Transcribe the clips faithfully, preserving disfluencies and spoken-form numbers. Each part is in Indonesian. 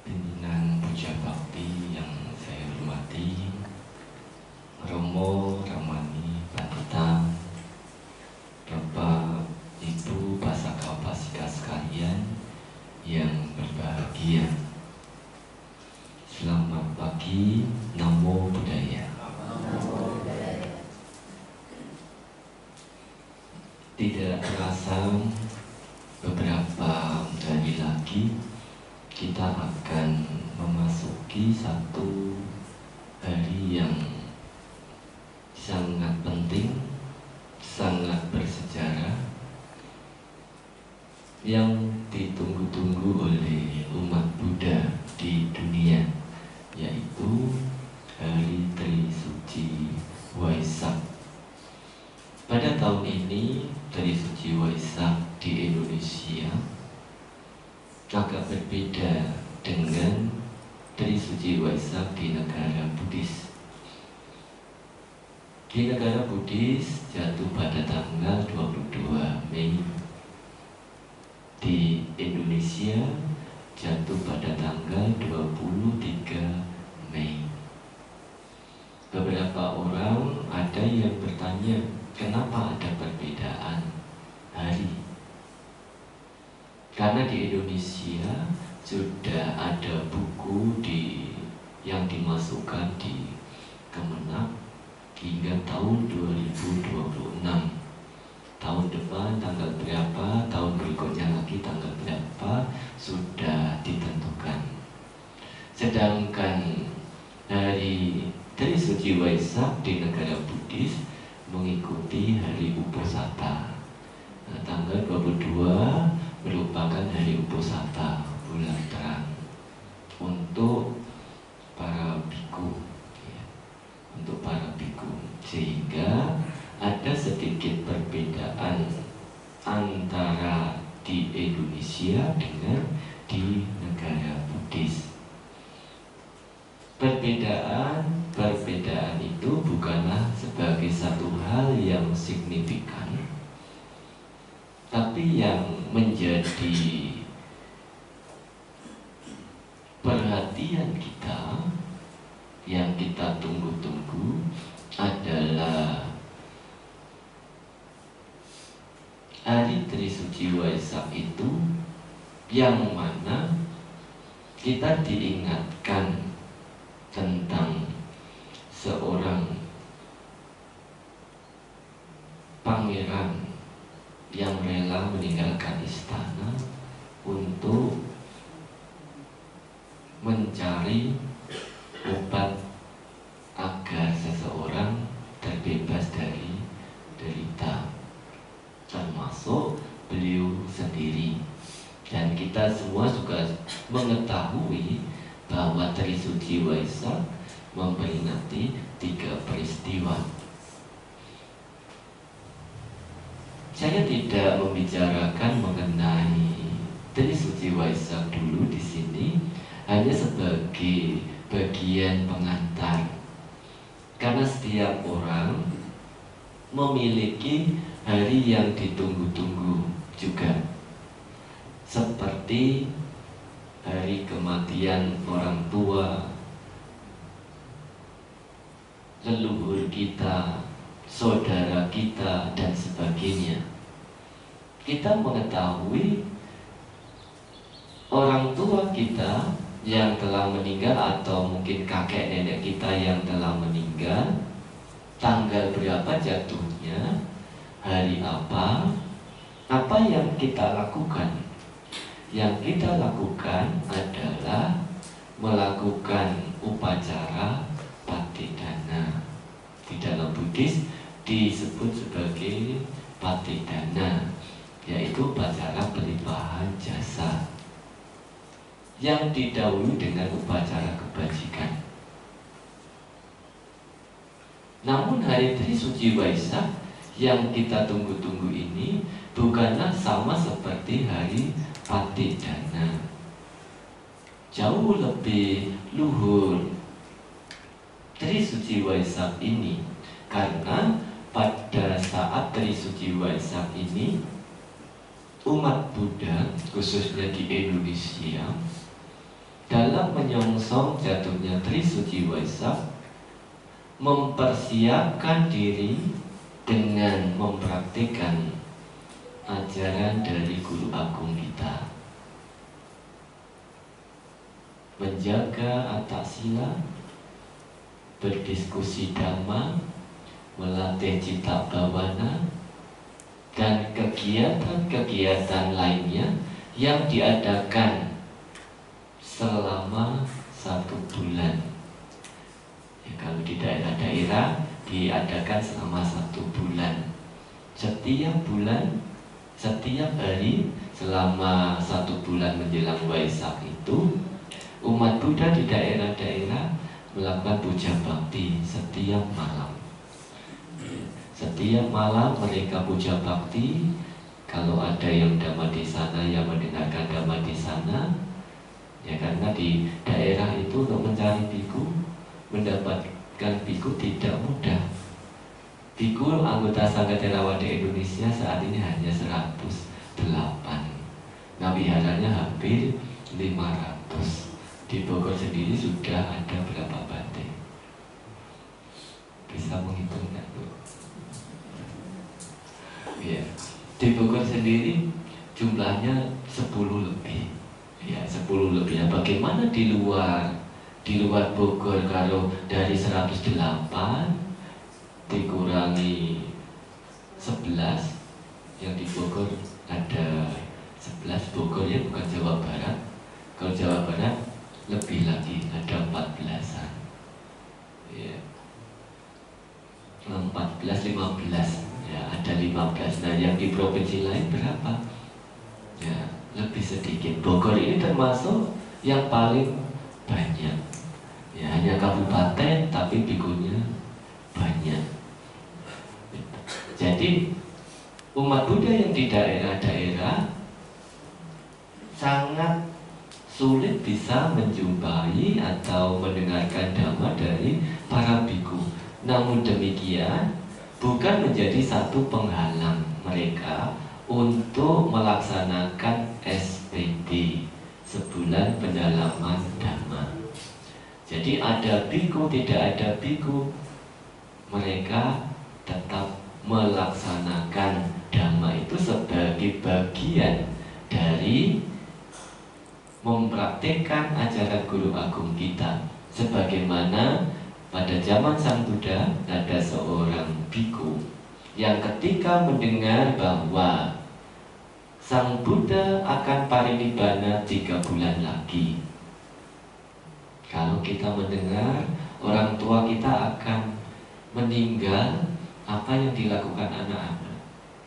Pimpinan Puja Bakti yang saya hormati, Romo Ramani Pandita, Bapak Ibu Pasaka Pasika sekalian yang berbahagia. Selamat pagi, Namo Buddhaya. Tidak terasa beberapa hari lagi kita akan memasuki satu hari yang sangat penting, sangat bersejarah, yang ditunggu-tunggu oleh umat Buddha di dunia, yaitu Hari Trisuci Waisak. Pada tahun ini Trisuci Waisak di Indonesia agak berbeda dengan Trisuci Waisak di negara Buddhis. Di negara Buddhis jatuh pada tanggal dua puluh dua Mei. Di Indonesia jatuh pada tanggal dua puluh tiga Mei. Beberapa orang ada yang bertanya, kenapa ada perbedaan hari? Karena di Indonesia sudah ada buku di yang dimasukkan di Kemenak hingga tahun dua ribu dua puluh enam. Tahun depan tanggal berapa, tahun berikutnya lagi tanggal berapa sudah ditentukan. Sedangkan hari Trisuci Waisak di negara Buddhis mengikuti hari Uposatha. Nah, tanggal dua puluh dua merupakan hari Uposatha, bulan terang, untuk para biku, ya, untuk para biku, sehingga ada sedikit perbedaan antara di Indonesia dengan di negara Buddhis. Perbedaan-perbedaan itu bukanlah sebagai satu hal yang signifikan, tapi yang menjadi perhatian kita, yang kita tunggu-tunggu adalah Hari Trisuci Waisak itu, yang mana kita diingatkan tentang seorang pangeran yang rela meninggalkan istana untuk mencari obat agar seseorang terbebas dari derita, termasuk beliau sendiri. Dan kita semua juga mengetahui bahwa Trisuci Waisak memperingati tiga peristiwa. Saya tidak membicarakan mengenai Trisuci Waisak dulu di sini, hanya sebagai bagian pengantar. Karena setiap orang memiliki hari yang ditunggu-tunggu juga, seperti hari kematian orang tua, leluhur kita, saudara kita, dan sebagainya. Kita mengetahui orang tua kita yang telah meninggal, atau mungkin kakek nenek kita yang telah meninggal, tanggal berapa jatuhnya, hari apa, apa yang kita lakukan. Yang kita lakukan adalah melakukan upacara patidana. Di dalam Buddhis disebut sebagai patidana, yaitu upacara pelimpahan jasa, yang didahului dengan upacara kebajikan. Namun hari Trisuci Waisak yang kita tunggu-tunggu ini bukanlah sama seperti hari patidana. Jauh lebih luhur Trisuci Waisak ini, karena pada saat Trisuci Waisak ini umat Buddha, khususnya di Indonesia, dalam dalam menyongsong jatuhnya Trisuci Waisak, mempersiapkan diri dengan mempraktikkan ajaran dari Guru Agung kita, menjaga Attaksila, berdiskusi dhamma, melatih cita bawana, dan kegiatan-kegiatan lainnya yang diadakan selama satu bulan. Ya, kalau di daerah-daerah diadakan selama satu bulan. Setiap bulan, setiap hari selama satu bulan menjelang Waisak itu, umat Buddha di daerah-daerah melakukan puja bakti setiap malam. Setiap malam mereka puja bakti. Kalau ada yang dhamma di sana, yang mendengarkan dhamma di sana, ya karena di daerah itu untuk mencari biku, mendapatkan biku tidak mudah. Biku anggota Sangga Theravada Indonesia saat ini hanya seratus delapan. Nah, wiharanya hampir lima ratus. Di Bogor sendiri sudah ada berapa banteng? Bisa menghitung nggak, Bu? Ya, di Bogor sendiri jumlahnya sepuluh lebih. Ya, sepuluh lebih. Nah, bagaimana di luar di luar Bogor? Kalau dari seratus delapan dikurangi sebelas, yang di Bogor ada sebelas. Bogor ya, bukan Jawa Barat. Kalau Jawa Barat lebih lagi, ada empat belasan. Ya, empat belas, lima belas. Ya, ada lima belas. Nah, yang di provinsi lain berapa? Ya, lebih sedikit. Bogor ini termasuk yang paling banyak. Ya, hanya kabupaten tapi bikunya banyak. Jadi umat Buddha yang di daerah-daerah sangat sulit bisa menjumpai atau mendengarkan dhamma dari para biku. Namun demikian bukan menjadi satu penghalang mereka untuk melaksanakan S P D, sebulan pendalaman dhamma. Jadi ada biku, tidak ada biku, mereka tetap melaksanakan dhamma itu sebagai bagian dari mempraktikkan ajaran Guru Agung kita. Sebagaimana pada zaman Sang Buddha ada seorang biku yang ketika mendengar bahwa Sang Buddha akan parinibbana tiga bulan lagi. Kalau kita mendengar orang tua kita akan meninggal, apa yang dilakukan anak-anak?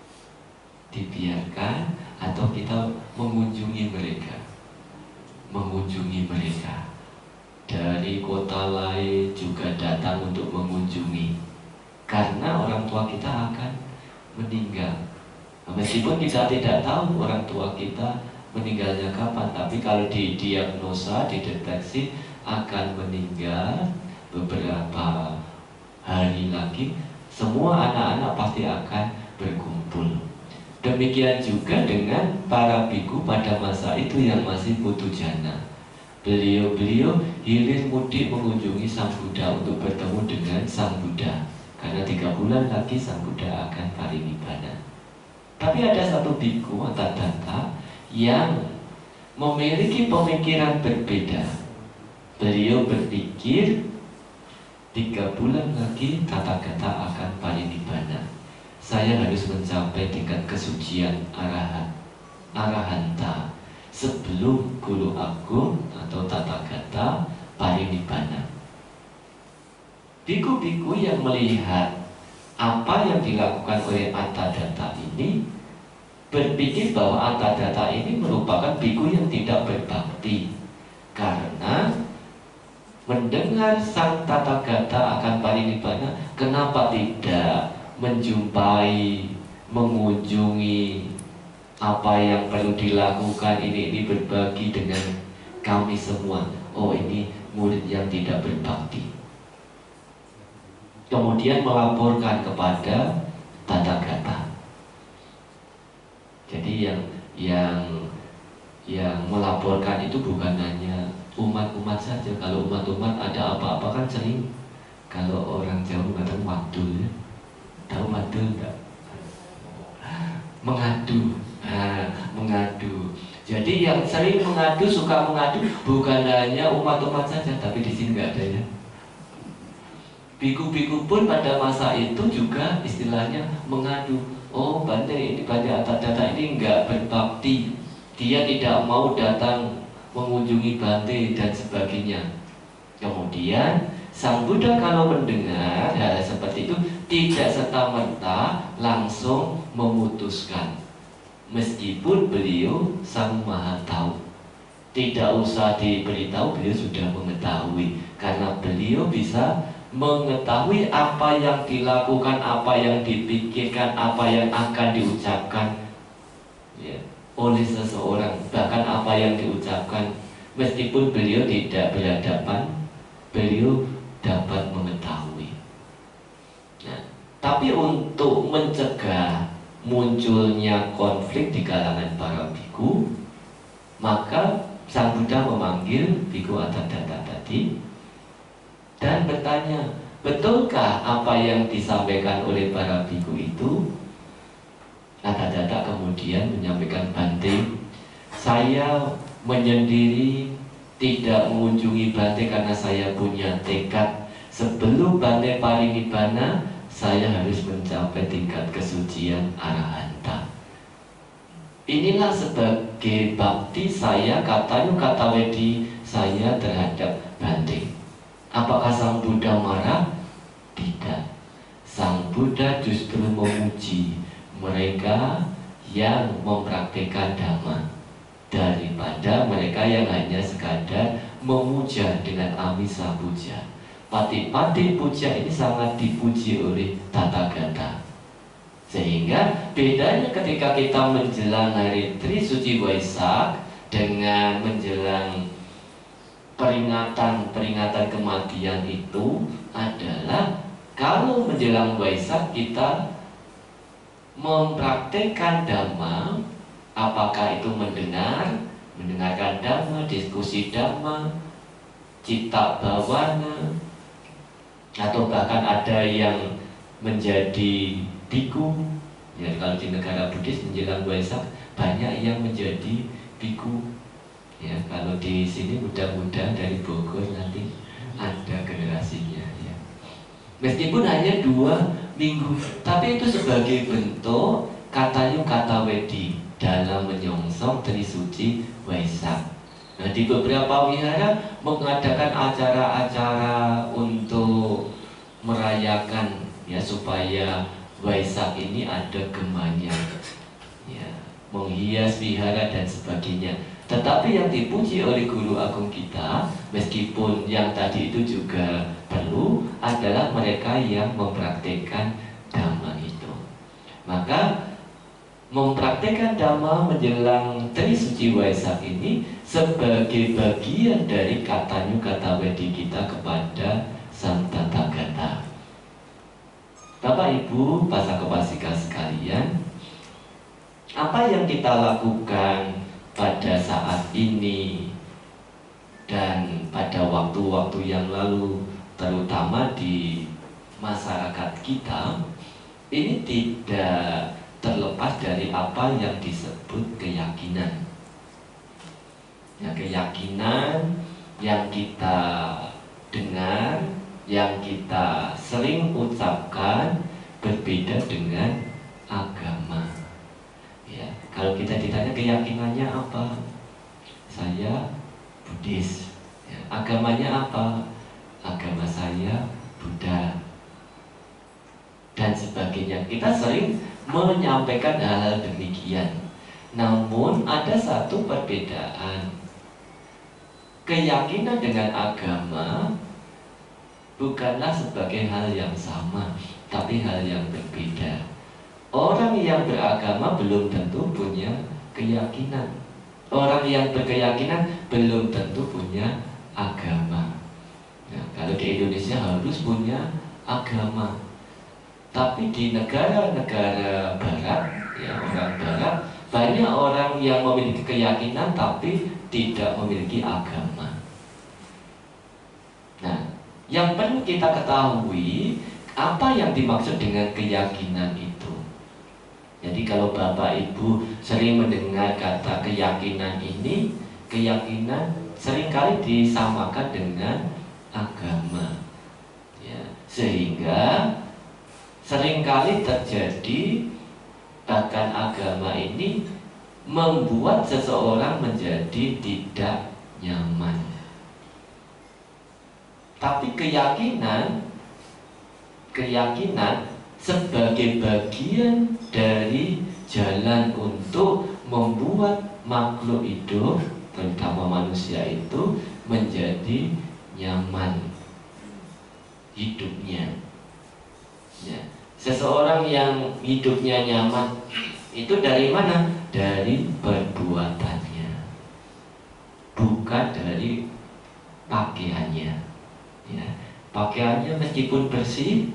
Dibiarkan atau kita mengunjungi mereka? Mengunjungi mereka. Dari kota lain juga datang untuk mengunjungi, karena orang tua kita akan meninggal. Meskipun kita tidak tahu orang tua kita meninggalnya kapan, tapi kalau didiagnosa, dideteksi akan meninggal beberapa hari lagi, semua anak-anak pasti akan berkumpul. Demikian juga dengan para biku pada masa itu yang masih putujana. Beliau-beliau hilir mudik mengunjungi Sang Buddha untuk bertemu dengan Sang Buddha, karena tiga bulan lagi Sang Buddha akan parinibbana. Tapi ada satu biku Attadatta yang memiliki pemikiran berbeda. Beliau berpikir tiga bulan lagi Tathagata akan parinibbana. Saya harus mencapai tingkat kesucian arahat, arahanta sebelum Guru Agung atau Tathagata parinibbana. Biku-biku yang melihat apa yang dilakukan oleh Attadatta ini berpikir bahwa Attadatta ini merupakan biku yang tidak berbakti, karena mendengar Sang Tathagata akan parinibbana, kenapa tidak menjumpai, mengunjungi apa yang perlu dilakukan, ini ini berbagi dengan kami semua. Oh, ini murid yang tidak berbakti. Kemudian melaporkan kepada Tathagata. Jadi yang yang yang melaporkan itu bukan hanya umat-umat umat-umat saja. Kalau umat-umat ada apa-apa kan sering, kalau orang Jawa mengatakan wadul, ya. Tahu wadul enggak? Mengadu, nah, mengadu. Jadi yang sering mengadu, suka mengadu bukan hanya umat-umat saja, tapi di sini nggak ada ya. Biku-biku pun pada masa itu juga istilahnya mengadu. Oh, Bante ini Bante Atadata ini nggak berbakti, dia tidak mau datang mengunjungi Bante dan sebagainya. Kemudian Sang Buddha kalau mendengar hal seperti itu tidak serta-merta langsung memutuskan, meskipun beliau Sang Maha Tahu. Tidak usah diberitahu, beliau sudah mengetahui, karena beliau bisa mengetahui apa yang dilakukan, apa yang dipikirkan, apa yang akan diucapkan ya, oleh seseorang, bahkan apa yang diucapkan meskipun beliau tidak berhadapan, beliau dapat mengetahui. Nah, tapi untuk mencegah munculnya konflik di kalangan para biku, maka Sang Buddha memanggil biku Atadata tadi dan bertanya, betulkah apa yang disampaikan oleh para biku itu? Atadata kemudian menyampaikan, Bante, saya menyendiri tidak mengunjungi Bante karena saya punya tekad sebelum Bante parinibbana saya harus mencapai tingkat kesucian arahanta. Inilah sebagai bakti saya, katanya kata wedi saya terhadap Bante. Apakah Sang Buddha marah? Tidak. Sang Buddha justru memuji mereka yang mempraktikkan dhamma daripada mereka yang hanya sekadar memuja dengan amisa puja. Pati-pati puja ini sangat dipuji oleh Tathagata. Sehingga bedanya ketika kita menjelang hari Trisuci Waisak dengan menjelang peringatan-peringatan kematian itu adalah kalau menjelang Waisak kita mempraktikkan dhamma, apakah itu mendengar, mendengarkan dhamma, diskusi dhamma, cita bawana, atau bahkan ada yang menjadi biku. Ya, kalau di negara Buddhis menjelang Waisak banyak yang menjadi biku. Ya, kalau di sini mudah-mudahan dari Bogor nanti ada generasinya ya. Meskipun hanya dua minggu, tapi itu sebagai bentuk katanya kata wedi dalam menyongsong Trisuci Waisak. Nah, di beberapa wihara mengadakan acara-acara untuk merayakan ya supaya Waisak ini ada gemanya, ya, menghias wihara dan sebagainya. Tetapi yang dipuji oleh guru agung kita, meskipun yang tadi itu juga perlu, adalah mereka yang mempraktikkan dhamma itu. Maka mempraktikkan dhamma menjelang Trisuci Waisak ini sebagai bagian dari katanya kata wedi kita kepada Sang Tathagata. Bapak Ibu pasaka-pasika sekalian, apa yang kita lakukan pada saat ini dan pada waktu-waktu yang lalu, terutama di masyarakat kita, ini tidak terlepas dari apa yang disebut keyakinan. Ya, keyakinan yang kita dengar, yang kita sering ucapkan berbeda dengan agama. Ya, kalau kita ditanya keyakinannya apa, saya Buddhis. Ya, agamanya apa? Agama saya Buddha dan sebagainya. Kita sering menyampaikan hal-hal demikian. Namun ada satu perbedaan. Keyakinan dengan agama bukanlah sebagai hal yang sama, tapi hal yang berbeda. Orang yang beragama belum tentu punya keyakinan. Orang yang berkeyakinan belum tentu punya agama. Nah, kalau di Indonesia harus punya agama. Tapi di negara-negara barat, ya orang barat, banyak orang yang memiliki keyakinan tapi tidak memiliki agama. Yang perlu kita ketahui, apa yang dimaksud dengan keyakinan itu. Jadi kalau Bapak Ibu sering mendengar kata keyakinan ini, keyakinan seringkali disamakan dengan agama, ya, sehingga seringkali terjadi bahkan agama ini membuat seseorang menjadi tidak nyaman. Tapi keyakinan keyakinan sebagai bagian dari jalan untuk membuat makhluk hidup, terutama manusia itu, menjadi nyaman hidupnya, ya. Seseorang yang hidupnya nyaman itu dari mana? Dari perbuatannya, bukan dari pakaiannya, ya. Pakaiannya meskipun bersih,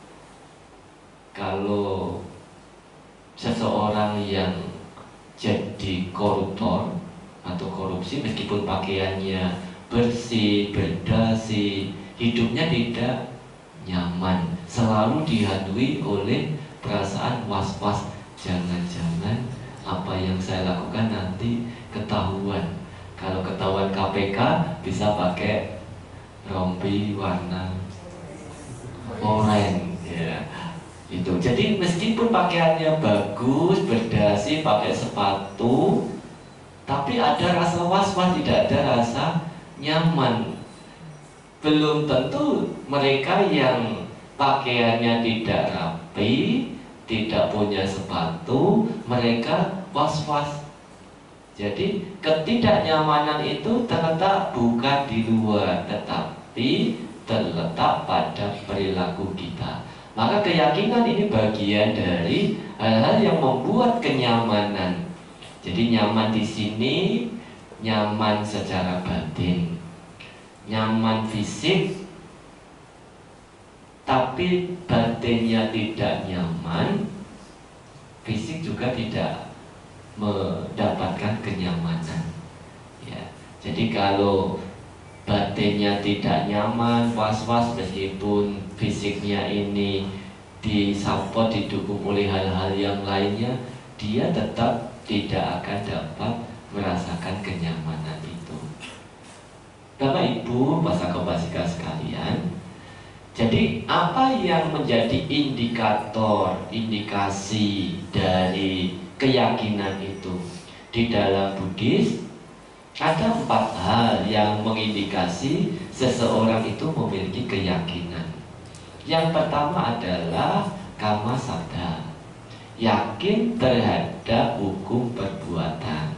kalau seseorang yang jadi koruptor atau korupsi, meskipun pakaiannya bersih, berdasi, hidupnya tidak nyaman, selalu dihantui oleh perasaan was-was. Jangan-jangan apa yang saya lakukan nanti ketahuan. Kalau ketahuan K P K bisa pakai rompi warna oranye, ya. Itu. Jadi meskipun pakaiannya bagus, berdasi, pakai sepatu, tapi ada rasa was-was, tidak ada rasa nyaman. Belum tentu mereka yang pakaiannya tidak rapi, tidak punya sepatu, mereka was-was. Jadi ketidaknyamanan itu terletak bukan di luar, tetapi terletak pada perilaku kita. Maka keyakinan ini bagian dari hal-hal yang membuat kenyamanan. Jadi nyaman di sini, nyaman secara batin, nyaman fisik, tapi batinnya tidak nyaman, fisik juga tidak mendapatkan kenyamanan, ya. Jadi kalau batinnya tidak nyaman, was-was, meskipun fisiknya ini disupport, didukung oleh hal-hal yang lainnya, dia tetap tidak akan dapat merasakan kenyamanan itu. Bapak Ibu, Pasaka-pasika sekalian, jadi apa yang menjadi indikator, indikasi dari keyakinan itu? Di dalam Buddhis ada empat hal yang mengindikasi seseorang itu memiliki keyakinan. Yang pertama adalah kama sadha, yakin terhadap hukum perbuatan.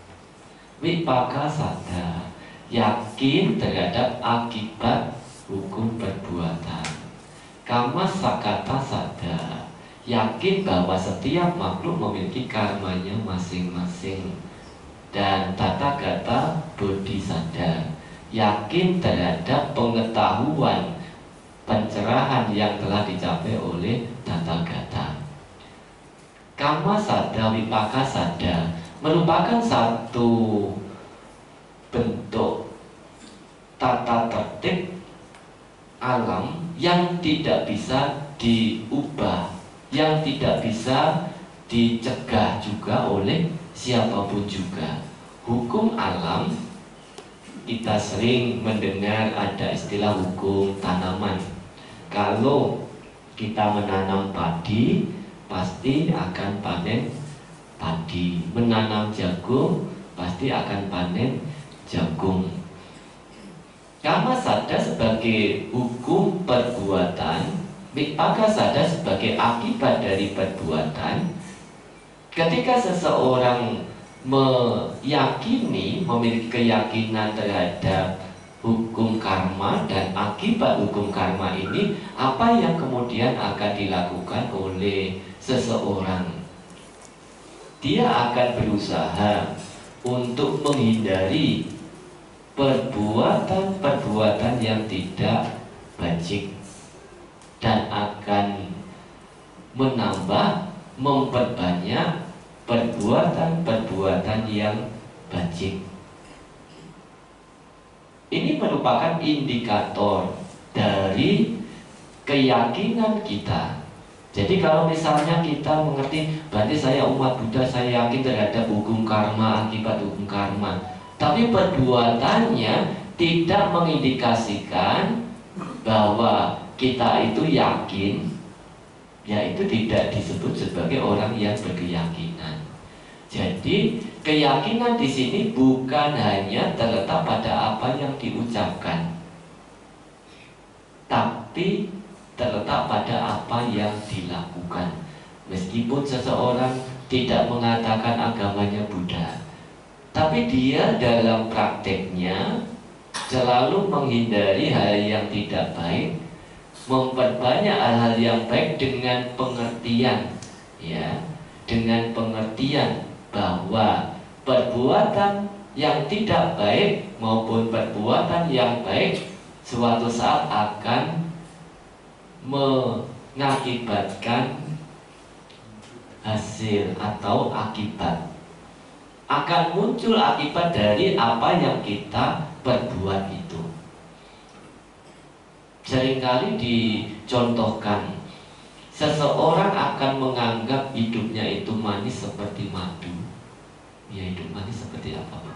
Vipaka sadha, yakin terhadap akibat hukum perbuatan. Kama sakata sadha, yakin bahwa setiap makhluk memiliki karmanya masing-masing. Dan tathagata bodhisattva, yakin terhadap pengetahuan, pencerahan yang telah dicapai oleh tathagata. Kama sadha, vipaka sadha merupakan satu bentuk tata tertib alam yang tidak bisa diubah, yang tidak bisa dicegah juga oleh siapapun juga. Hukum alam, kita sering mendengar ada istilah hukum tanaman. Kalau kita menanam padi, pasti akan panen padi. Menanam jagung, pasti akan panen jagung. Kama sadha sebagai hukum perbuatan, vipaka sadha sebagai akibat dari perbuatan. Ketika seseorang meyakini, memiliki keyakinan terhadap hukum karma dan akibat hukum karma ini, apa yang kemudian akan dilakukan oleh seseorang? Dia akan berusaha untuk menghindari perbuatan-perbuatan yang tidak bajik dan akan menambah, memperbanyak perbuatan-perbuatan yang bajik. Ini merupakan indikator dari keyakinan kita. Jadi kalau misalnya kita mengerti, berarti saya umat Buddha, saya yakin terhadap hukum karma, akibat hukum karma. Tapi perbuatannya tidak mengindikasikan bahwa kita itu yakin, ya itu tidak disebut sebagai orang yang berkeyakinan. Jadi keyakinan di sini bukan hanya terletak pada apa yang diucapkan, tapi terletak pada apa yang dilakukan. Meskipun seseorang tidak mengatakan agamanya Buddha, tapi dia dalam prakteknya selalu menghindari hal yang tidak baik, memperbanyak hal-hal yang baik dengan pengertian, ya, dengan pengertian bahwa perbuatan yang tidak baik maupun perbuatan yang baik suatu saat akan mengakibatkan hasil atau akibat, akan muncul akibat dari apa yang kita perbuat itu. Seringkali dicontohkan, seseorang akan menganggap hidupnya itu manis seperti madu. Ya, hidup manis seperti apa, Pak?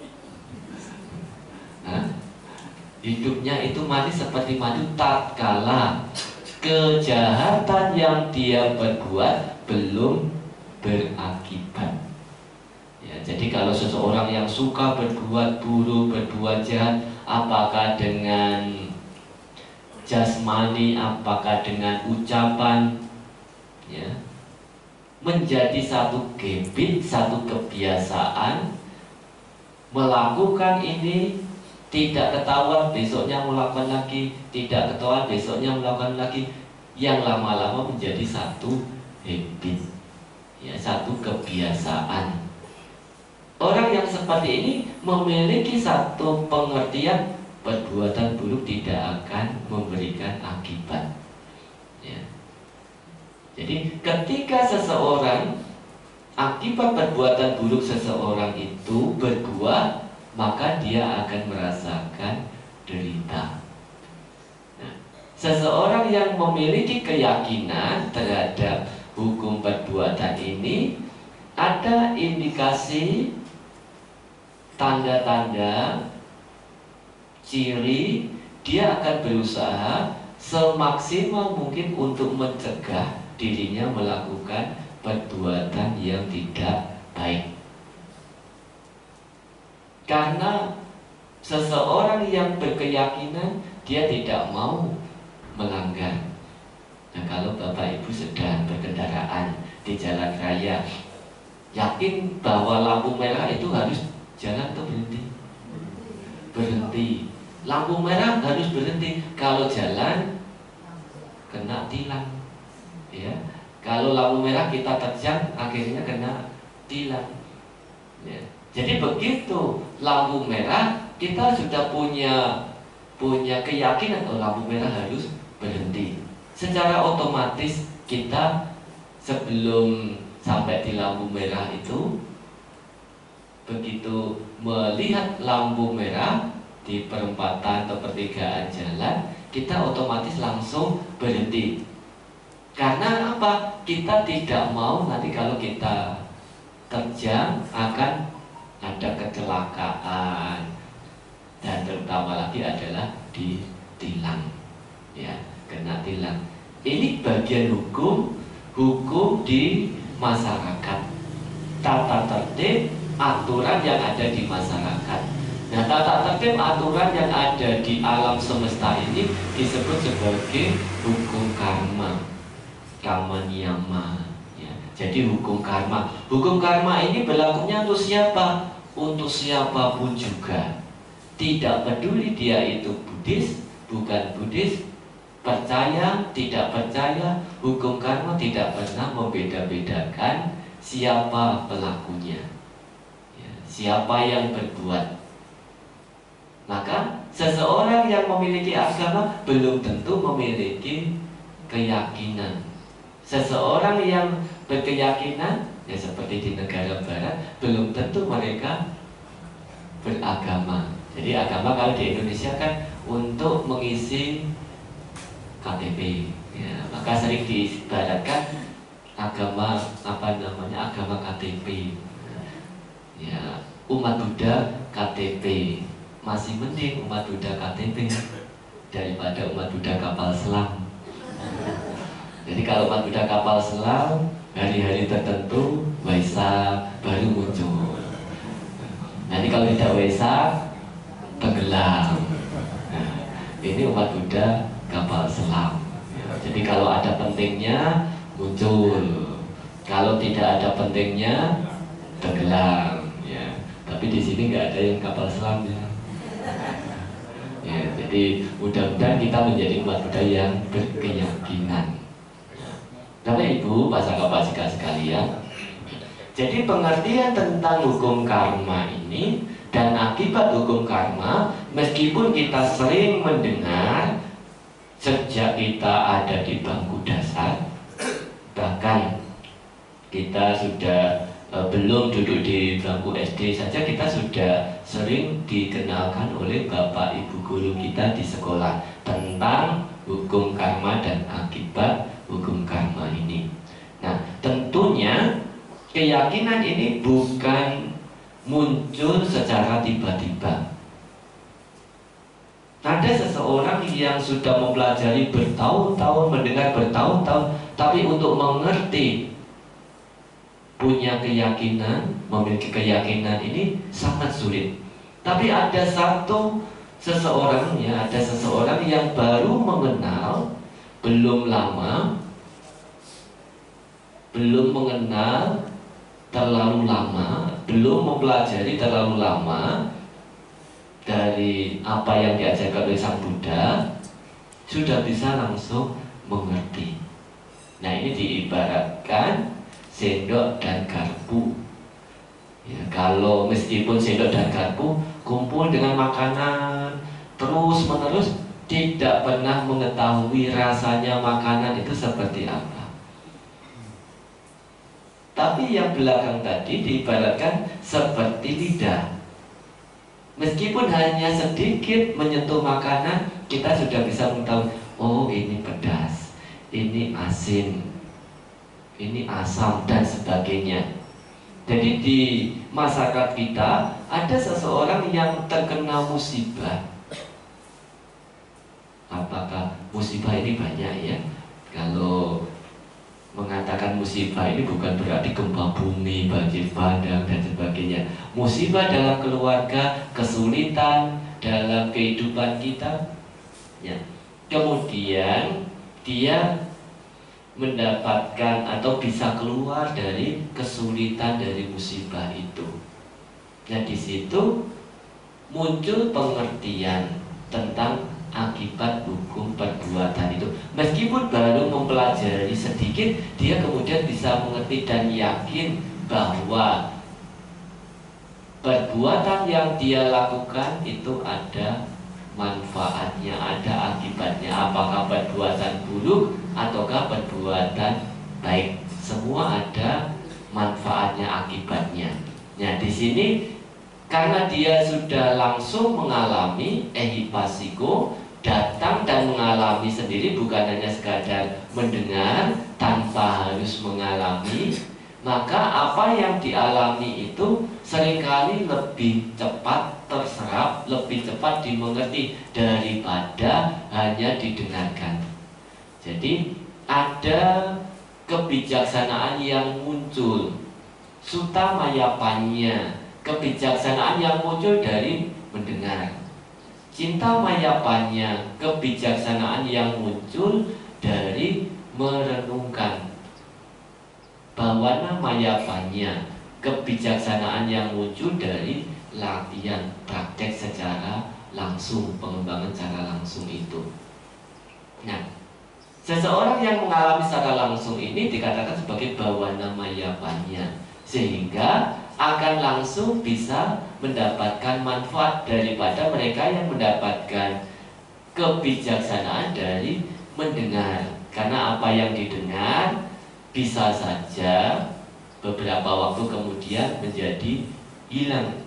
Hah? Hidupnya itu manis seperti madu tatkala kejahatan yang dia berbuat belum berakibat. Ya, jadi kalau seseorang yang suka berbuat buruk, berbuat jahat, apakah dengan jasmani, apakah dengan ucapan, ya, menjadi satu habit, satu kebiasaan, melakukan ini, tidak ketahuan besoknya melakukan lagi, tidak ketahuan besoknya melakukan lagi, yang lama-lama menjadi satu habit, ya, satu kebiasaan. Orang yang seperti ini memiliki satu pengertian, perbuatan buruk tidak akan memberikan akibat, ya. Jadi ketika seseorang, akibat perbuatan buruk seseorang itu berbuah, maka dia akan merasakan derita. Nah, seseorang yang memiliki keyakinan terhadap hukum perbuatan ini, ada indikasi, tanda-tanda, ciri, dia akan berusaha semaksimal mungkin untuk mencegah dirinya melakukan perbuatan yang tidak baik. Karena seseorang yang berkeyakinan, dia tidak mau melanggar. Nah, kalau Bapak Ibu sedang berkendaraan di jalan raya, yakin bahwa lampu merah itu harus jalan atau berhenti? Berhenti. Lampu merah harus berhenti. Kalau jalan kena tilang, ya. Kalau lampu merah kita terjang, akhirnya kena tilang, ya. Jadi begitu lampu merah, kita sudah punya punya keyakinan, oh, lampu merah harus berhenti. Secara otomatis kita sebelum sampai di lampu merah itu, begitu melihat lampu merah di perempatan atau pertigaan jalan, kita otomatis langsung berhenti. Karena apa? Kita tidak mau nanti kalau kita terjang akan ada kecelakaan, dan terutama lagi adalah ditilang, ya, kena tilang. Ini bagian hukum hukum di masyarakat, tata tertib aturan yang ada di masyarakat. Nah, tata tertib aturan yang ada di alam semesta ini disebut sebagai hukum karma, karma niyama, ya. Jadi hukum karma, hukum karma ini berlakunya untuk siapa? Untuk siapapun juga, tidak peduli dia itu Buddhis, bukan Buddhis, percaya, tidak percaya, hukum karma tidak pernah membeda-bedakan siapa pelakunya, ya, siapa yang berbuat. Maka seseorang yang memiliki agama belum tentu memiliki keyakinan. Seseorang yang berkeyakinan, ya seperti di negara barat, belum tentu mereka beragama. Jadi agama kalau di Indonesia kan untuk mengisi K T P, ya, maka sering diibaratkan agama apa namanya agama K T P. Ya, umat Buddha K T P, masih mending umat Buddha K T P daripada umat Buddha kapal selam. Jadi kalau umat Buddha kapal selam, hari-hari tertentu Waisak baru muncul. Nanti kalau tidak Waisak, tenggelam. Nah, ini umat Buddha kapal selam. Jadi kalau ada pentingnya muncul, kalau tidak ada pentingnya tenggelam. Ya, tapi di sini nggak ada yang kapal selam ya. Ya, jadi mudah-mudahan kita menjadi umat Buddha yang berkeyakinan. Bapak Ibu, pasang kapasika sekalian, jadi pengertian tentang hukum karma ini dan akibat hukum karma, meskipun kita sering mendengar sejak kita ada di bangku dasar, bahkan kita sudah e, belum duduk di bangku S D saja, kita sudah sering dikenalkan oleh Bapak Ibu guru kita di sekolah tentang hukum karma dan akibat hukum karma ini. Nah, tentunya keyakinan ini bukan muncul secara tiba-tiba. Ada seseorang yang sudah mempelajari bertahun-tahun, mendengar bertahun-tahun, tapi untuk mengerti, punya keyakinan, memiliki keyakinan ini sangat sulit. Tapi ada satu seseorang, ya, ada seseorang yang baru mengenal, belum lama, belum mengenal terlalu lama, belum mempelajari terlalu lama dari apa yang diajarkan oleh Sang Buddha, sudah bisa langsung mengerti. Nah, ini diibaratkan sendok dan garpu. Ya, kalau meskipun sendok dan garpu kumpul dengan makanan terus menerus, tidak pernah mengetahui rasanya makanan itu seperti apa. Tapi yang belakang tadi diibaratkan seperti lidah. Meskipun hanya sedikit menyentuh makanan, kita sudah bisa mengetahui, oh ini pedas, ini asin, ini asam, dan sebagainya. Jadi di masyarakat kita ada seseorang yang terkena musibah. Apakah musibah ini banyak ya? Kalau mengatakan musibah ini bukan berarti gempa bumi, banjir bandang, dan sebagainya. Musibah dalam keluarga, kesulitan dalam kehidupan kita, ya. Kemudian dia mendapatkan atau bisa keluar dari kesulitan dari musibah itu. Nah, di situ muncul pengertian tentang akibat hukum perbuatan itu. Meskipun baru mempelajari sedikit, dia kemudian bisa mengerti dan yakin bahwa perbuatan yang dia lakukan itu ada manfaatnya, ada akibatnya. Apakah perbuatan buruk ataukah perbuatan baik, semua ada manfaatnya, akibatnya. Nah, di sini karena dia sudah langsung mengalami ehipasiko, datang dan mengalami sendiri, bukan hanya sekadar mendengar tanpa harus mengalami, maka apa yang dialami itu seringkali lebih cepat terserap, lebih cepat dimengerti daripada hanya didengarkan. Jadi ada kebijaksanaan yang muncul, sutta mayapanya, kebijaksanaan yang muncul dari mendengar. Cinta mayapanya, kebijaksanaan yang muncul dari merenungkan. Bawana mayapanya, kebijaksanaan yang muncul dari latihan, praktek secara langsung, pengembangan secara langsung itu. Nah, seseorang yang mengalami secara langsung ini dikatakan sebagai bawana mayapanya, sehingga akan langsung bisa mendapatkan manfaat daripada mereka yang mendapatkan kebijaksanaan dari mendengar. Karena apa yang didengar bisa saja beberapa waktu kemudian menjadi hilang.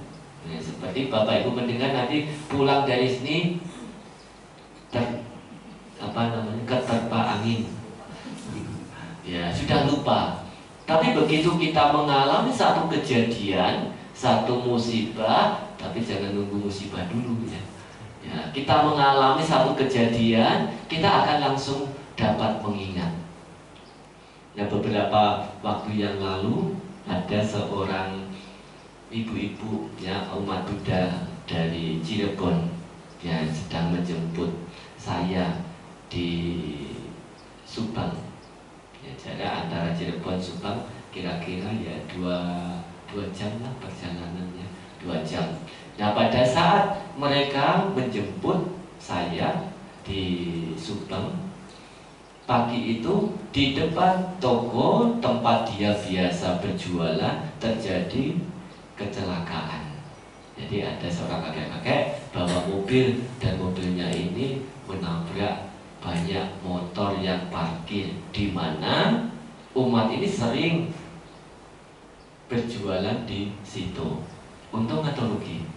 Nah, seperti Bapak Ibu mendengar nanti pulang dari sini ter, apa namanya keterpa angin, ya sudah lupa. Tapi begitu kita mengalami satu kejadian, satu musibah, tapi jangan nunggu musibah dulu ya. Ya, kita mengalami satu kejadian, kita akan langsung dapat mengingat. Ya, beberapa waktu yang lalu ada seorang ibu-ibu ya umat Buddha dari Cirebon yang sedang menjemput saya di Subang. Ya, jarak antara Cirebon Subang kira-kira ya dua dua jam lah perjalanannya, dua jam. Nah, pada saat mereka menjemput saya di Subang pagi itu, di depan toko tempat dia biasa berjualan terjadi kecelakaan. Jadi ada seorang kakek-kakek bawa mobil dan mobilnya ini menabrak banyak motor yang parkir, di mana umat ini sering berjualan di situ. Untung atau rugi?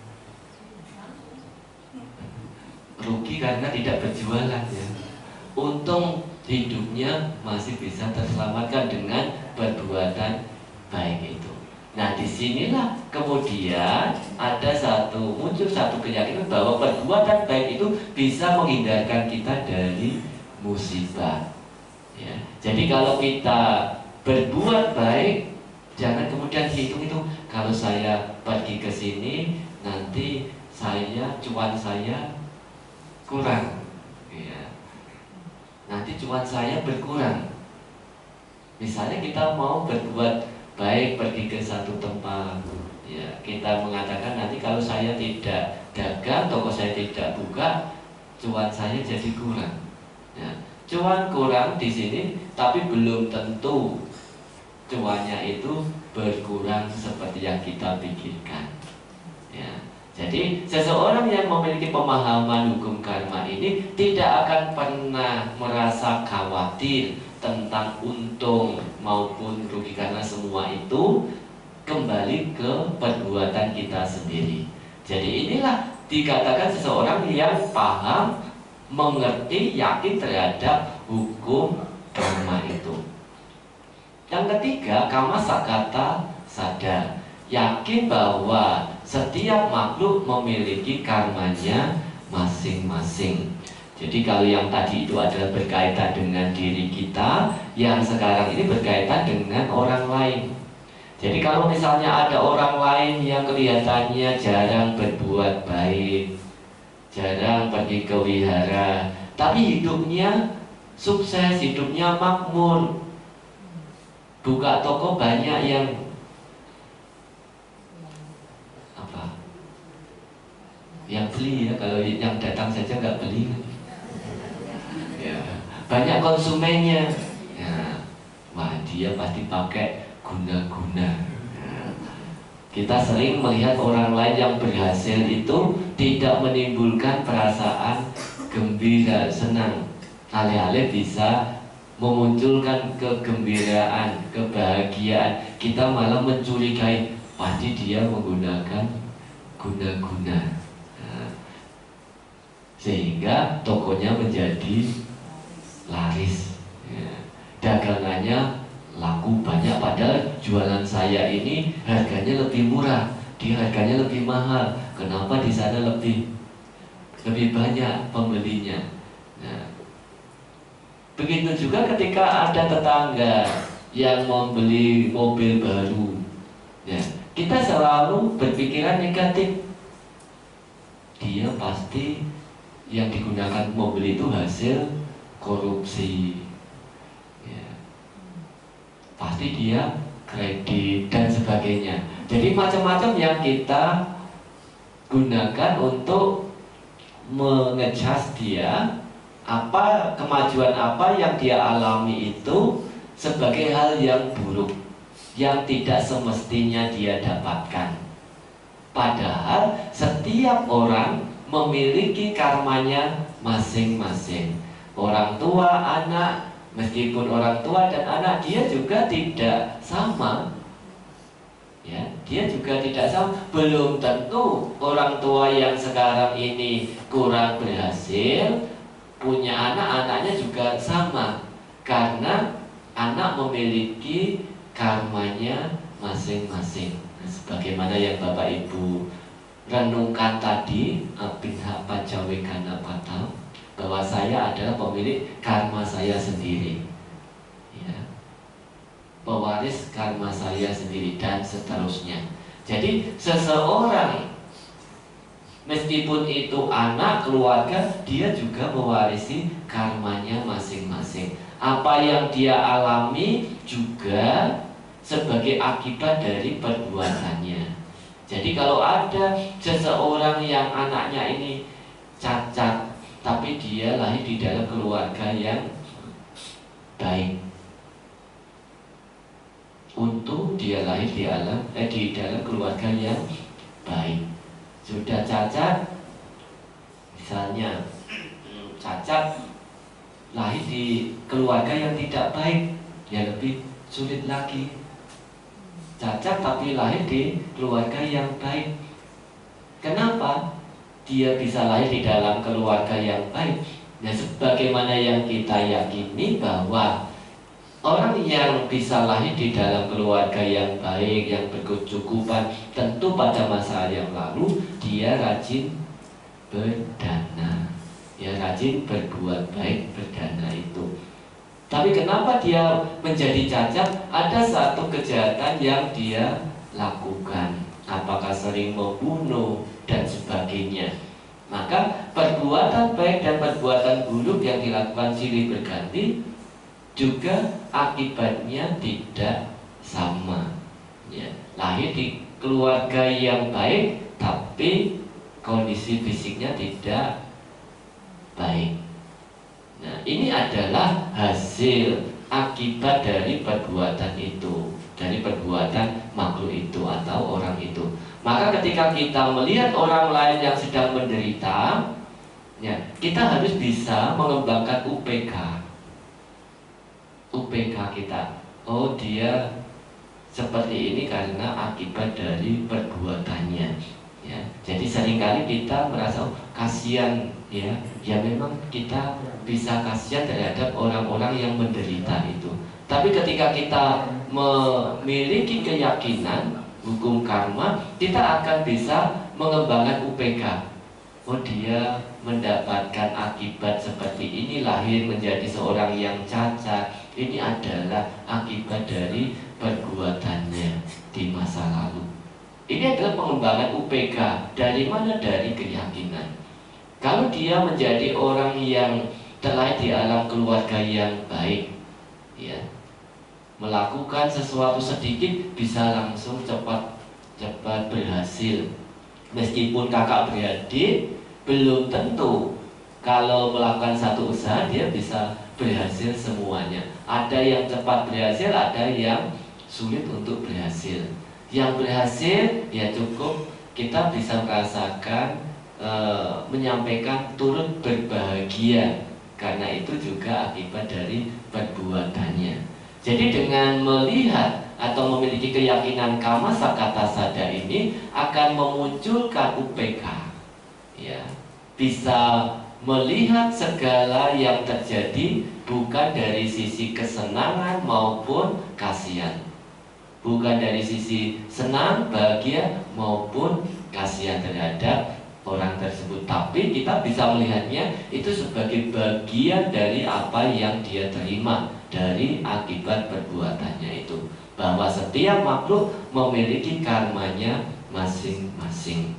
Rugi karena tidak berjualan ya. Untung hidupnya masih bisa terselamatkan dengan perbuatan baik itu. Nah, disinilah kemudian ada satu muncul satu keyakinan bahwa perbuatan baik itu bisa menghindarkan kita dari musibah. Ya. Jadi kalau kita berbuat baik, jangan kemudian hitung itu kalau saya pergi ke sini nanti saya cuan saya kurang. Ya. Nanti cuan saya berkurang. Misalnya kita mau berbuat baik pergi ke satu tempat, ya kita mengatakan nanti kalau saya tidak dagang, toko saya tidak buka, cuan saya jadi kurang. Ya, cuan kurang di sini, tapi belum tentu cuannya itu berkurang seperti yang kita pikirkan. Ya. Jadi seseorang yang memiliki pemahaman hukum karma ini tidak akan pernah merasa khawatir tentang untung maupun rugi, karena semua itu kembali ke perbuatan kita sendiri. Jadi inilah dikatakan seseorang yang paham, mengerti, yakin terhadap hukum karma itu. Yang ketiga, kama sakata sadar, yakin bahwa setiap makhluk memiliki karmanya masing-masing. Jadi kalau yang tadi itu adalah berkaitan dengan diri kita, yang sekarang ini berkaitan dengan orang lain. Jadi kalau misalnya ada orang lain yang kelihatannya jarang berbuat baik, jarang pergi ke wihara, tapi hidupnya sukses, hidupnya makmur, buka toko banyak yang apa? Yang beli ya, kalau yang datang saja nggak beli. Ya, banyak konsumennya. Ya, wah dia pasti pakai guna-guna. Ya. Kita sering melihat orang lain yang berhasil itu tidak menimbulkan perasaan gembira, senang. Alih-alih bisa memunculkan kegembiraan, kebahagiaan, kita malah mencurigai pasti dia menggunakan guna-guna. Nah, sehingga tokonya menjadi laris, ya. Dagangannya laku banyak, padahal jualan saya ini harganya lebih murah, di harganya lebih mahal. Kenapa di sana lebih lebih banyak pembelinya? Nah, begitu juga ketika ada tetangga yang membeli mobil baru, ya, kita selalu berpikiran negatif. Dia pasti yang digunakan mobil itu hasil korupsi, ya. Pasti dia kredit dan sebagainya. Jadi macam-macam yang kita gunakan untuk mengecas dia, apa kemajuan apa yang dia alami itu sebagai hal yang buruk, yang tidak semestinya dia dapatkan. Padahal setiap orang memiliki karmanya masing-masing. Orang tua, anak, meskipun orang tua dan anak dia juga tidak sama. Ya, dia juga tidak sama. Belum tentu orang tua yang sekarang ini kurang berhasil punya anak, anaknya juga sama, karena anak memiliki karmanya masing-masing. Nah, sebagaimana yang Bapak Ibu renungkan tadi, abinha pacawe kana patal, bahwa saya adalah pemilik karma saya sendiri, ya, pewaris karma saya sendiri, dan seterusnya. Jadi seseorang meskipun itu anak, keluarga, dia juga mewarisi karmanya masing-masing. Apa yang dia alami juga sebagai akibat dari perbuatannya. Jadi kalau ada seseorang yang anaknya ini cacat, tapi dia lahir di dalam keluarga yang baik, untung dia lahir di alam eh, di dalam keluarga yang baik. Sudah cacat, misalnya cacat lahir di keluarga yang tidak baik, ya lebih sulit lagi. Cacat tapi lahir di keluarga yang baik. Kenapa dia bisa lahir di dalam keluarga yang baik? Nah, sebagaimana yang kita yakini bahwa orang yang bisa lahir di dalam keluarga yang baik, yang berkecukupan, tentu pada masa yang lalu dia rajin berdana, ya rajin berbuat baik, berdana itu. Tapi kenapa dia menjadi cacat? Ada satu kejahatan yang dia lakukan, apakah sering membunuh dan sebagainya. Maka perbuatan baik dan perbuatan buruk yang dilakukan silih berganti juga akibatnya tidak sama, ya. Lahir di keluarga yang baik tapi kondisi fisiknya tidak baik. Nah, ini adalah hasil akibat dari perbuatan itu, dari perbuatan makhluk itu atau orang itu. Maka ketika kita melihat orang lain yang sedang menderita, ya, kita harus bisa mengembangkan U P K. U P K kita, oh dia seperti ini karena akibat dari perbuatannya, ya. Jadi seringkali kita merasa oh, kasihan, ya, ya memang kita bisa kasihan terhadap orang-orang yang menderita itu. Tapi ketika kita memiliki keyakinan hukum karma, kita akan bisa mengembangkan U P K. Oh, dia mendapatkan akibat seperti ini, lahir menjadi seorang yang cacat. Ini adalah akibat dari perbuatannya di masa lalu. Ini adalah pengembangan U P K. Dari mana? Dari keyakinan. Kalau dia menjadi orang yang terlahir di alam keluarga yang baik, ya, melakukan sesuatu sedikit bisa langsung cepat cepat berhasil. Meskipun kakak beradik, belum tentu kalau melakukan satu usaha dia bisa berhasil semuanya. Ada yang cepat berhasil, ada yang sulit untuk berhasil. Yang berhasil ya cukup kita bisa merasakan e, menyampaikan turut berbahagia, karena itu juga akibat dari perbuatannya. Jadi dengan melihat atau memiliki keyakinan kama sakata sada ini akan memunculkan U P K, ya, bisa melihat segala yang terjadi bukan dari sisi kesenangan maupun kasihan, bukan dari sisi senang, bahagia maupun kasihan terhadap orang tersebut, tapi kita bisa melihatnya itu sebagai bagian dari apa yang dia terima dari akibat perbuatannya itu, bahwa setiap makhluk memiliki karmanya masing-masing.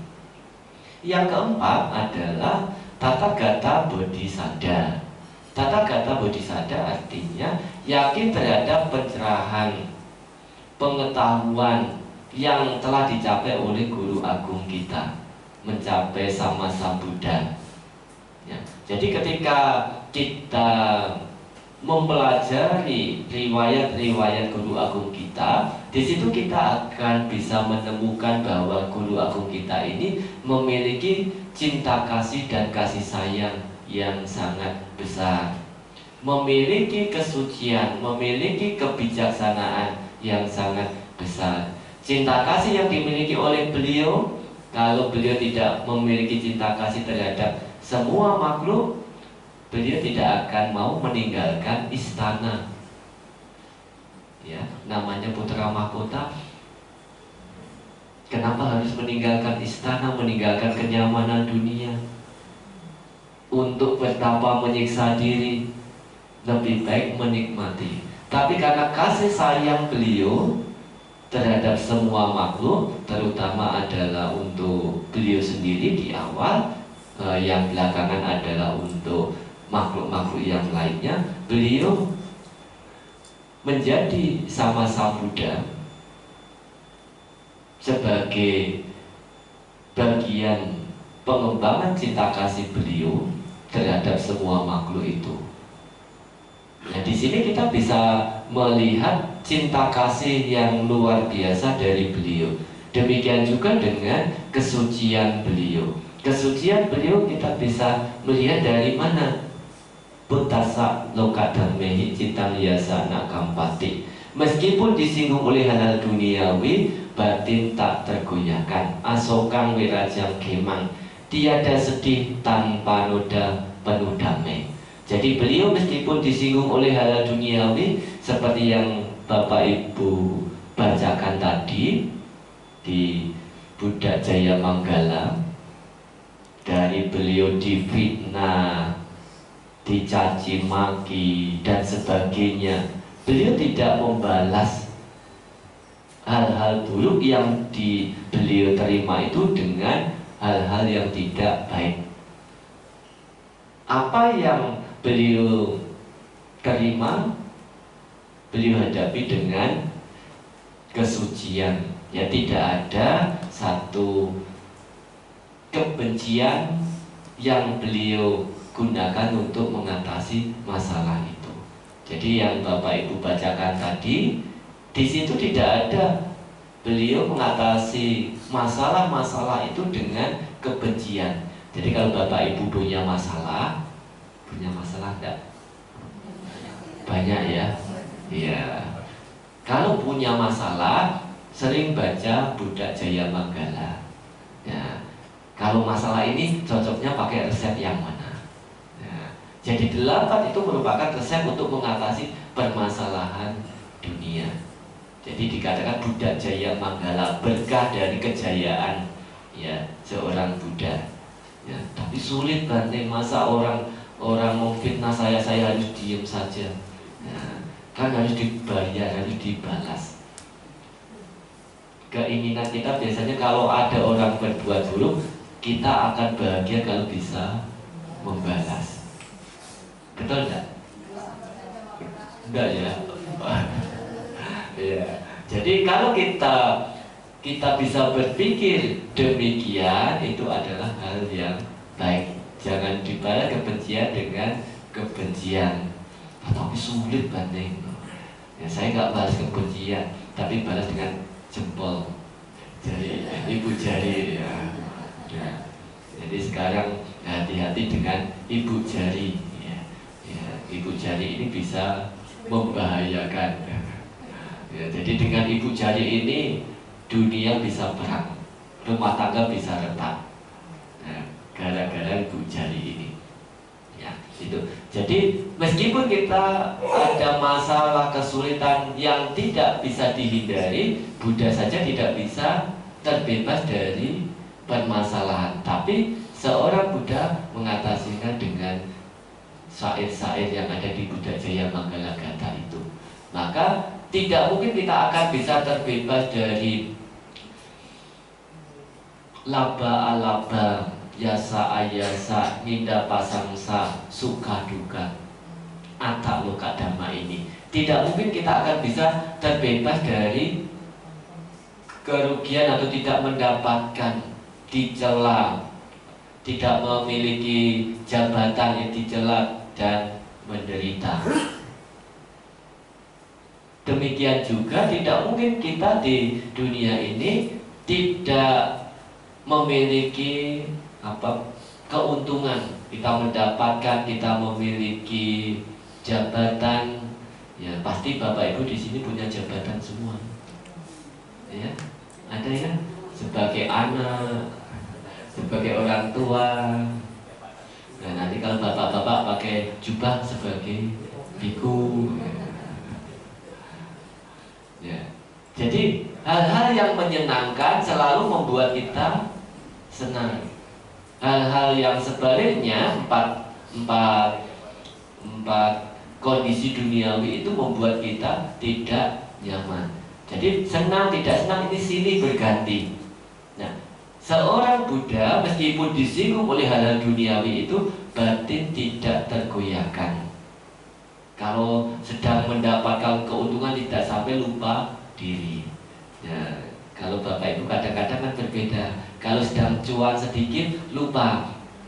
Yang keempat adalah Tathagata Bodhisada. Tathagata Bodhisada artinya yakin terhadap pencerahan, pengetahuan yang telah dicapai oleh guru agung kita, mencapai sama Sambuddha, ya. Jadi ketika kita mempelajari riwayat-riwayat guru agung kita, di situ kita akan bisa menemukan bahwa guru agung kita ini memiliki cinta kasih dan kasih sayang yang sangat besar, memiliki kesucian, memiliki kebijaksanaan yang sangat besar. Cinta kasih yang dimiliki oleh beliau, kalau beliau tidak memiliki cinta kasih terhadap semua makhluk, beliau tidak akan mau meninggalkan istana. Ya, namanya putra mahkota. Kenapa harus meninggalkan istana, meninggalkan kenyamanan dunia untuk betapa menyiksa diri? Lebih baik menikmati. Tapi karena kasih sayang beliau terhadap semua makhluk, terutama adalah untuk beliau sendiri di awal, eh, yang belakangan adalah untuk makhluk-makhluk yang lainnya, beliau menjadi sama Sang Buddha sebagai bagian pengembangan cinta kasih beliau terhadap semua makhluk itu. Nah, di sini kita bisa melihat cinta kasih yang luar biasa dari beliau. Demikian juga dengan kesucian beliau. Kesucian beliau kita bisa melihat dari mana? Puttasa lokadhammehi citang yasana kampati. Meskipun disinggung oleh hal-hal duniawi, batin tak tergoyahkan. Asokang wirajang kemang, tiada sedih tanpa noda penuh damai. Jadi beliau meskipun disinggung oleh hal-hal duniawi, seperti yang Bapak Ibu bacakan tadi di Buddha Jaya Manggala, dari beliau difitnah, dicaci maki dan sebagainya, beliau tidak membalas hal-hal buruk yang di beliau terima itu dengan hal-hal yang tidak baik. Apa yang beliau terima, beliau hadapi dengan kesucian. Ya, tidak ada satu kebencian yang beliau gunakan untuk mengatasi masalah itu. Jadi yang Bapak Ibu bacakan tadi, di situ tidak ada beliau mengatasi masalah-masalah itu dengan kebencian. Jadi kalau Bapak Ibu punya masalah, punya masalah enggak? Banyak ya? Iya. Kalau punya masalah, sering baca Buddha Jaya Manggala. Ya. Kalau masalah ini cocoknya pakai resep yang mana? Ya. Jadi delapan itu merupakan resep untuk mengatasi permasalahan dunia. Jadi dikatakan Buddha Jaya Manggala, berkah dari kejayaan ya seorang Buddha. Ya, tapi sulit banget, masa orang orang mau fitnah saya, saya harus diem saja. Ya, kan harus dibayar, harus dibalas. Keinginan kita biasanya kalau ada orang berbuat buruk, kita akan bahagia kalau bisa membalas. Betul enggak? Enggak ya? Ya. Jadi kalau kita kita bisa berpikir demikian, itu adalah hal yang baik. Jangan dibalas kebencian dengan kebencian. Ah, tapi sulit banding. Ya, saya nggak balas kebencian, tapi balas dengan jempol. Jadi ibu jari ya. Ya. Jadi sekarang hati-hati dengan ibu jari. Ya. Ya, ibu jari ini bisa membahayakan. Ya, jadi dengan ibu jari ini dunia bisa perang, rumah tangga bisa retak, nah, gara-gara ibu jari ini. Ya, itu. Jadi meskipun kita ada masalah kesulitan yang tidak bisa dihindari, Buddha saja tidak bisa terbebas dari permasalahan. Tapi seorang Buddha mengatasinya dengan syair-syair yang ada di Buddha Jaya Manggala Gatha itu. Maka tidak mungkin kita akan bisa terbebas dari laba alaba, yasa ayasa, ninda pasangsa, suka duka, atak luka dhamma ini. Tidak mungkin kita akan bisa terbebas dari kerugian atau tidak mendapatkan, dicela, tidak memiliki jabatan yang dicela dan menderita. Demikian juga tidak mungkin kita di dunia ini tidak memiliki apa keuntungan, kita mendapatkan, kita memiliki jabatan. Ya pasti Bapak Ibu di sini punya jabatan semua, ya Ada ya, sebagai anak, sebagai orang tua. Nah, nanti kalau bapak-bapak pakai jubah sebagai biku. Ya. Jadi hal-hal yang menyenangkan selalu membuat kita senang. Hal-hal yang sebaliknya, empat, empat, empat kondisi duniawi itu membuat kita tidak nyaman. Jadi senang tidak senang ini silih berganti. Nah, seorang Buddha meskipun disinggung oleh hal-hal duniawi itu, batin tidak tergoyahkan. Kalau sedang mendapatkan keuntungan tidak sampai lupa diri. Ya, kalau Bapak Ibu kadang-kadang kan berbeda. Kalau sedang cuan sedikit lupa,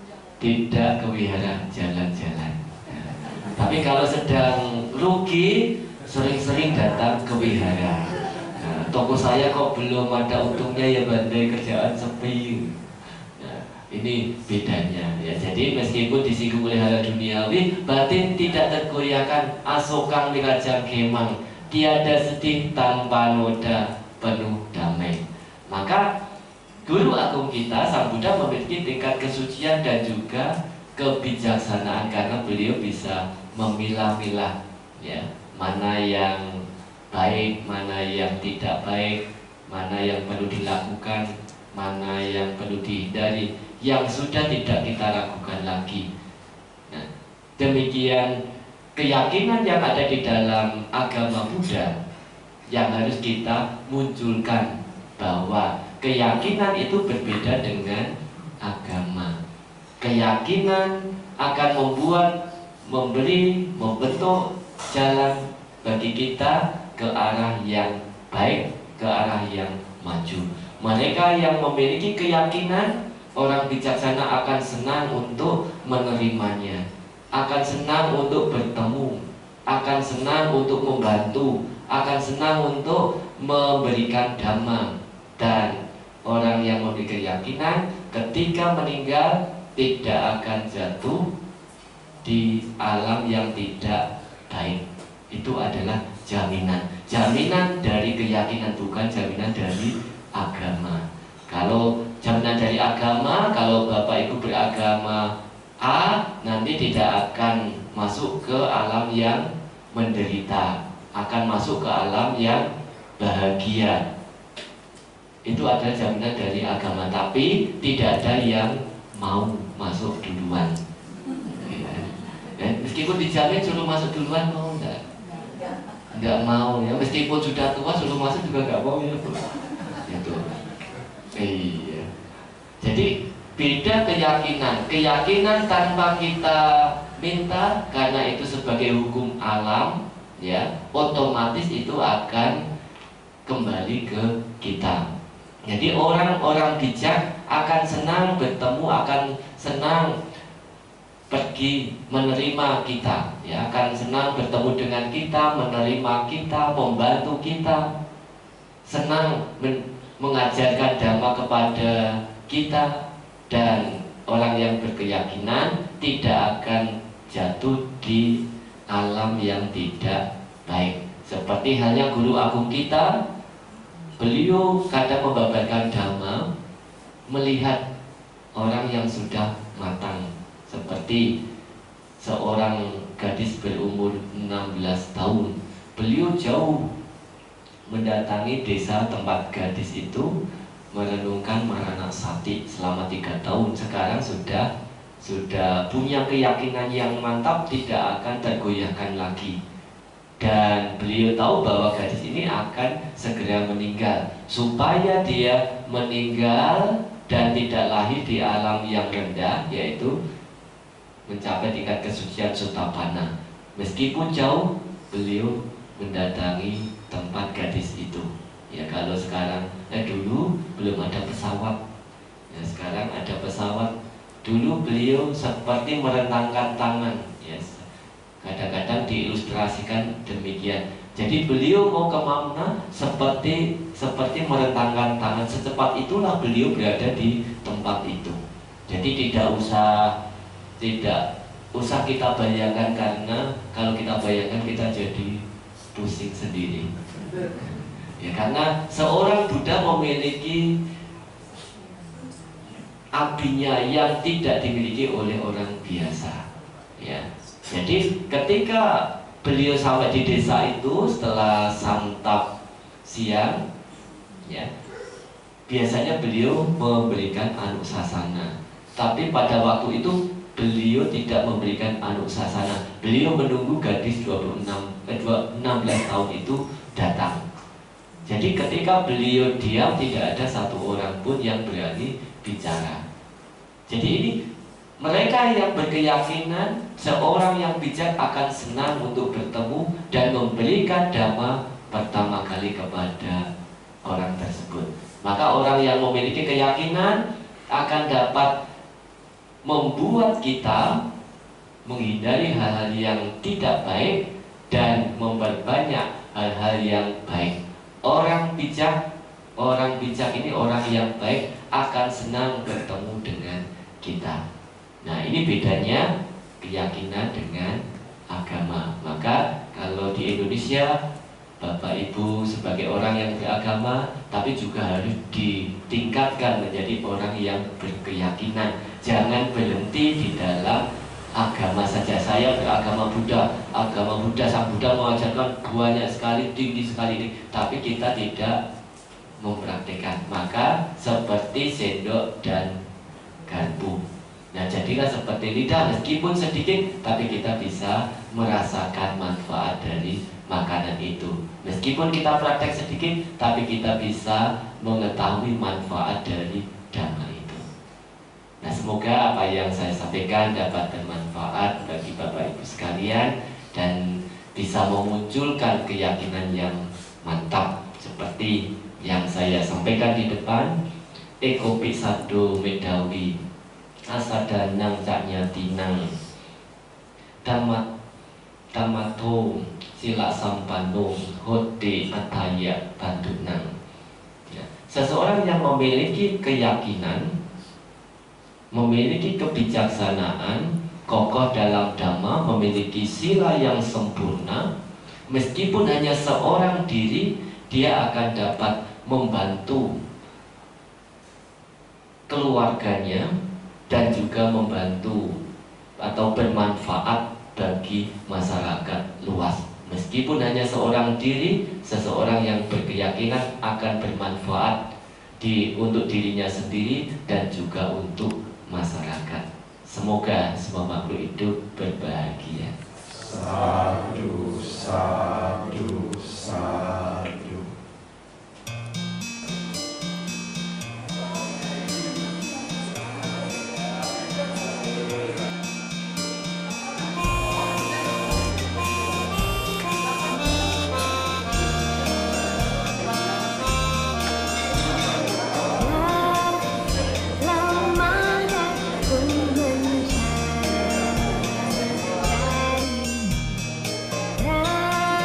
tidak ke wihara jalan-jalan. Ya. Tapi kalau sedang rugi, sering-sering datang ke wihara. Nah, toko saya kok belum ada untungnya ya bandai, kerjaan sepi. Nah, ini bedanya ya. Jadi meskipun disinggung oleh hal duniawi, batin tidak tergoyahkan. Asokang wirajang kemang, tiada sedih tanpa noda, penuh damai. Maka Guru Agung kita, Sang Buddha, memiliki tingkat kesucian dan juga kebijaksanaan karena beliau bisa memilah-milah ya, mana yang baik, mana yang tidak baik, mana yang perlu dilakukan, mana yang perlu dihindari, yang sudah tidak kita lakukan lagi. Nah, demikian keyakinan yang ada di dalam agama Buddha yang harus kita munculkan, bahwa keyakinan itu berbeda dengan agama. Keyakinan akan membuat, memberi, membentuk jalan bagi kita ke arah yang baik, ke arah yang maju. Mereka yang memiliki keyakinan, orang bijaksana akan senang untuk menerimanya, akan senang untuk bertemu, akan senang untuk membantu, akan senang untuk memberikan dhamma. Dan orang yang memiliki keyakinan ketika meninggal tidak akan jatuh di alam yang tidak baik. Itu adalah jaminan. Jaminan dari keyakinan, bukan jaminan dari agama. Kalau jaminan dari agama, kalau Bapak Ibu beragama A, nanti tidak akan masuk ke alam yang menderita, akan masuk ke alam yang bahagia. Itu adalah jaminan dari agama. Tapi tidak ada yang mau masuk duluan ya. Ya, meskipun dijamin suruh masuk duluan, mau enggak? Enggak mau ya. Meskipun sudah tua suruh masuk juga enggak mau ya, Bu. Itu. Iya. Jadi beda keyakinan. Keyakinan tanpa kita minta, karena itu sebagai hukum alam ya, otomatis itu akan kembali ke kita. Jadi orang-orang bijak akan senang bertemu, akan senang pergi menerima kita ya, akan senang bertemu dengan kita, menerima kita, membantu kita, senang men mengajarkan dhamma kepada kita. Dan orang yang berkeyakinan tidak akan jatuh di alam yang tidak baik. Seperti halnya Guru Agung kita, beliau kadang membabarkan dhamma melihat orang yang sudah matang, seperti seorang gadis berumur enam belas tahun. Beliau jauh mendatangi desa tempat gadis itu, merenungkan Maranasati selama tiga tahun. Sekarang sudah sudah punya keyakinan yang mantap, tidak akan tergoyahkan lagi. Dan beliau tahu bahwa gadis ini akan segera meninggal. Supaya dia meninggal dan tidak lahir di alam yang rendah, yaitu mencapai tingkat kesucian Sotapanna. Meskipun jauh, beliau mendatangi tempat gadis itu. Ya, kalau sekarang, eh dulu belum ada pesawat. Ya, sekarang ada pesawat. Dulu beliau seperti merentangkan tangan. Yes. Kadang-kadang diilustrasikan demikian. Jadi beliau mau kemana seperti seperti merentangkan tangan. Secepat itulah beliau berada di tempat itu. Jadi tidak usah tidak usah kita bayangkan, karena kalau kita bayangkan kita jadi pusing sendiri. Ya, karena seorang Buddha memiliki apinya yang tidak dimiliki oleh orang biasa. Ya, jadi ketika beliau sampai di desa itu setelah santap siang, ya, biasanya beliau memberikan anusasana. Tapi pada waktu itu beliau tidak memberikan anusasana. Beliau menunggu gadis dua puluh enam, eh, enam belas tahun itu datang. Jadi ketika beliau diam, tidak ada satu orang pun yang berani bicara. Jadi ini mereka yang berkeyakinan seorang yang bijak akan senang untuk bertemu dan memberikan dhamma pertama kali kepada orang tersebut. Maka orang yang memiliki keyakinan akan dapat membuat kita menghindari hal-hal yang tidak baik dan memperbanyak hal-hal yang baik. Orang bijak, orang bijak ini orang yang baik akan senang bertemu dengan kita. Nah, ini bedanya keyakinan dengan agama. Maka kalau di Indonesia, Bapak Ibu sebagai orang yang beragama, tapi juga harus ditingkatkan menjadi orang yang berkeyakinan. Jangan berhenti di dalam agama saja. Saya beragama Buddha, agama Buddha, Sang Buddha mengajarkan banyak sekali, tinggi sekali ini, tapi kita tidak mempraktikkan. Maka seperti sendok dan garpu. Nah, jadilah seperti lidah, meskipun sedikit, tapi kita bisa merasakan manfaat dari makanan itu. Meskipun kita praktek sedikit, tapi kita bisa mengetahui manfaat dari dhamma itu. Nah, semoga apa yang saya sampaikan dapat bermanfaat bagi Bapak Ibu sekalian dan bisa memunculkan keyakinan yang mantap seperti yang saya sampaikan di depan. Eko pisado medawi asadanang caknyatinang Dhamma Dhammato sila sampano hode ataya bandunang. Ya. Seseorang yang memiliki keyakinan, memiliki kebijaksanaan, kokoh dalam dhamma, memiliki sila yang sempurna, meskipun hanya seorang diri, dia akan dapat membantu keluarganya dan juga membantu atau bermanfaat bagi masyarakat luas. Meskipun hanya seorang diri, seseorang yang berkeyakinan akan bermanfaat di, untuk dirinya sendiri dan juga untuk masyarakat. Semoga semua makhluk hidup berbahagia. Sadu, sadu, sadu. Ra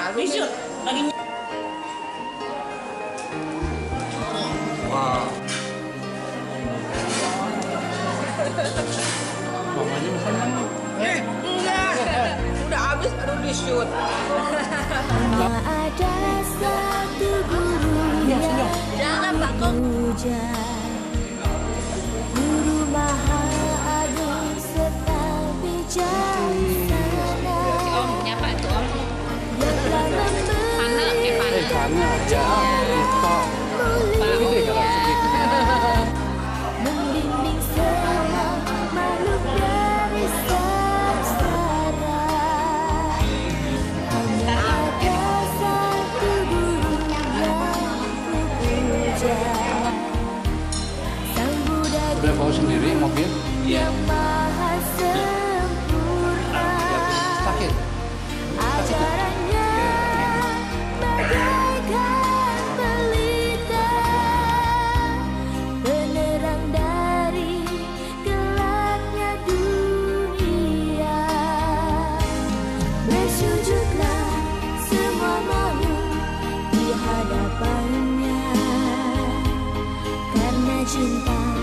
Bisul lagi. Wow. Mamanya senang. Eh, enggak. Udah habis baru di shoot. Ada satu guru yang Jangan takut. Guru Maha Agung serta bijaksana. Si Om nyapa itu Om. Yang telah Panel ke panel. Karena ya itu membimbing semua makhluk dari sengsara. Hanya ada satu guru yang kupuja, Sang Buddha udah bawa sendiri mobil. yang maha sempurna. Sakit. Ajarannya bagaikan pelita, penerang dari gelapnya dunia. Bersujudlah semua makhluk di hadapannya, karena cinta